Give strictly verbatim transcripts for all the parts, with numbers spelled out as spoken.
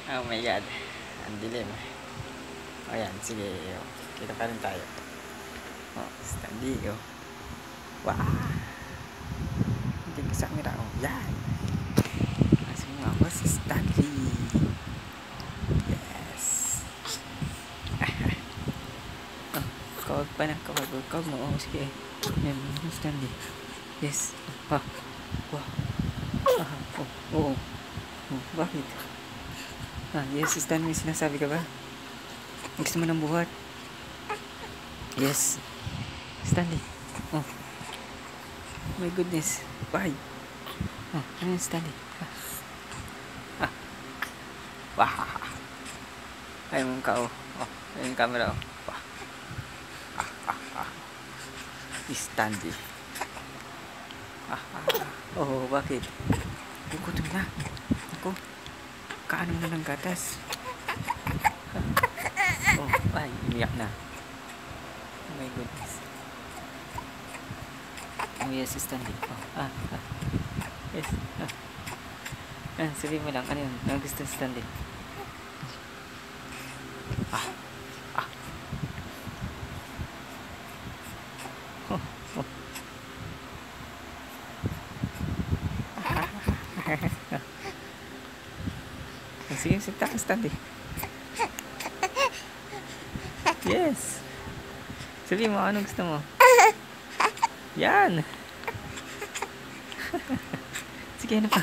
Oh my god. Ang dilim. O yan, sige. Oh. Kita pa rin tayo. Oh, Stanley. Oh. Wow. Hindi ko sa camera. Oh, yan. Asing mo ako si Stanley. Yes. Oh, kawag pa na. Kawag. Kawag mo. Oh, sige. Yan. Stanley. Yes. Ah. Wow. Ah. Oh. Oo. Oh. Bakit? Ah, yes, Stanley, sinasabi ka ba? Gusto mo ng buhat? Yes. Stanley. Oh. My goodness. Bye. Oh, ano yun, Stanley? Ah. Ah. Wah. Ay, mong ka, oh. Oh, ayun yung camera, oh. Wah. Ah, ah, ah. Stanley. Ah, ah, ah. Oh, bakit? Gugutom na. Ako. Kaano na ng gatas. Oh, ay, umiyak na. Oh my goodness. Oh yes, Stanley. Oh, ah, ah. Yes. Ah. Ah, sabihin mo lang, ano yun? Ano gusto ni Stanley? Ah. Ah. Oh, oh. Sige, sige, taka, Stanley. Yes. Sabihin mo, anong gusto mo? Yan. Sige, ano pa?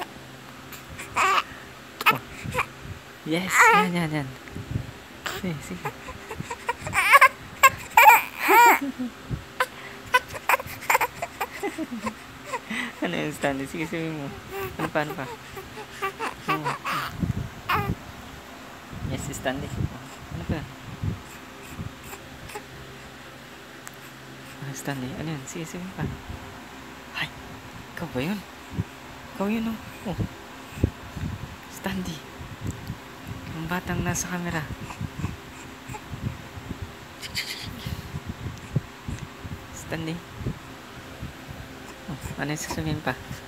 Oh. Yes, yan, yan, yan. Sige, sige. Ano yung Stanley? Sige, sabihin mo. Ano pa, ano pa? Oh. Yes, Stanley. Ano pa? Ah, Stanley, ano yun? Sige, sige pa. Ay, ikaw ba yun? Ikaw yun, oh. Oh. Stanley. Ang batang nasa camera. Stanley. Oh, ano yung sasabihin pa?